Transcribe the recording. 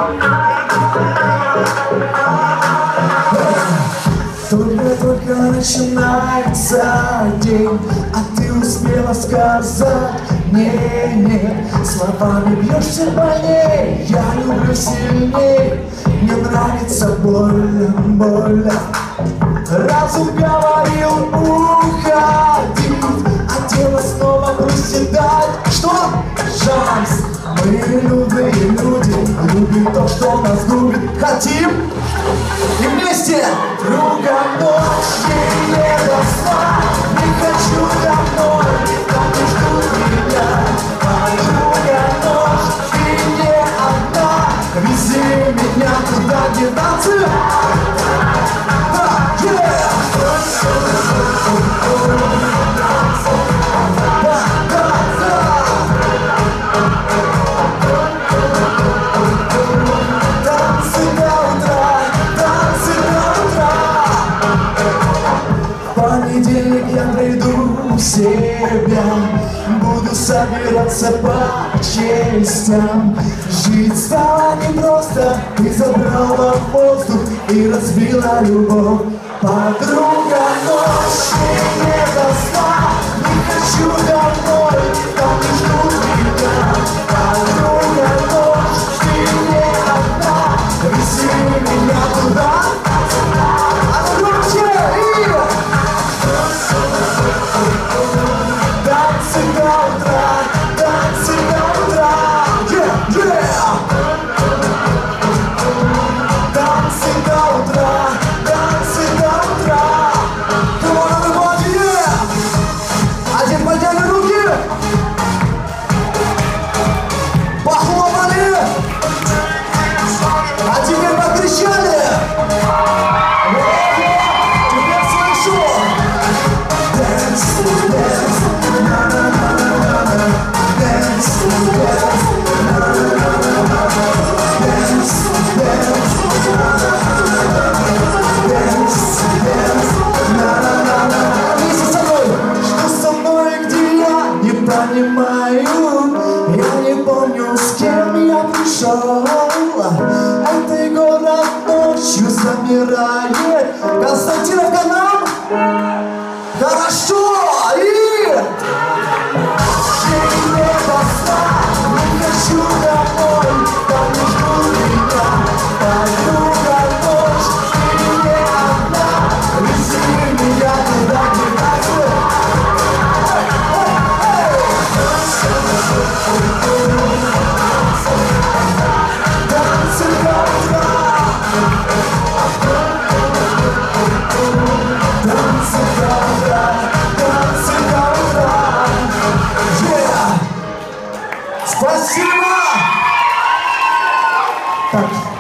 Только начинается день, а ты успела сказать не. Словами бьешься больней, я люблю сильней. Мне нравится больно. Разум говорил уходить, а тело снова проседать. Что? Шанс. Мы любые люди, любим то, что нас губит. Хотим? И вместе! Друга ночь, не до сна. Не хочу домой, там не ждут меня. Подруга ночь, ты не одна. Вези меня туда, где танцы. Я приду в себя, буду собираться по частям. Жить стало непросто, ты забрала воздух и разбила любовь. Подруга ночь, не до сна, не хочу домой, там не ждут меня. Подруга ночь, ты не одна, вези меня туда. Я не помню, с кем я пришел. Этой город ночью замирает. Константиновка нам хорошо. И не до сна, не хочу домой, там не ждут меня. Подруга ночь, ты не одна, вези меня туда, где танцы. Спасибо! Так.